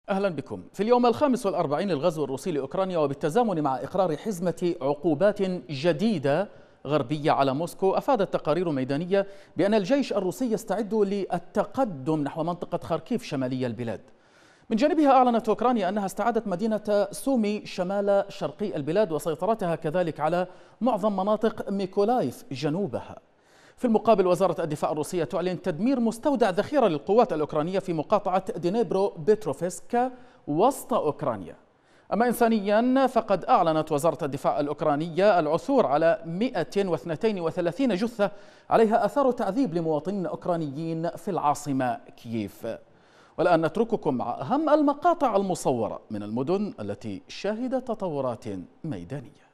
أهلا بكم. في اليوم الخامس والأربعين للغزو الروسي لأوكرانيا، وبالتزامن مع إقرار حزمة عقوبات جديدة غربية على موسكو، أفادت تقارير ميدانية بأن الجيش الروسي يستعد للتقدم نحو منطقة خاركيف شمالي البلاد. من جانبها أعلنت أوكرانيا أنها استعادت مدينة سومي شمال شرقي البلاد، وسيطرتها كذلك على معظم مناطق ميكولايف جنوبها. في المقابل، وزارة الدفاع الروسية تعلن تدمير مستودع ذخيرة للقوات الأوكرانية في مقاطعة دينيبرو بيتروفسك وسط أوكرانيا. أما إنسانيا، فقد أعلنت وزارة الدفاع الأوكرانية العثور على 132 جثة عليها آثار تعذيب لمواطنين أوكرانيين في العاصمة كييف. والآن نترككم مع أهم المقاطع المصورة من المدن التي شهدت تطورات ميدانية.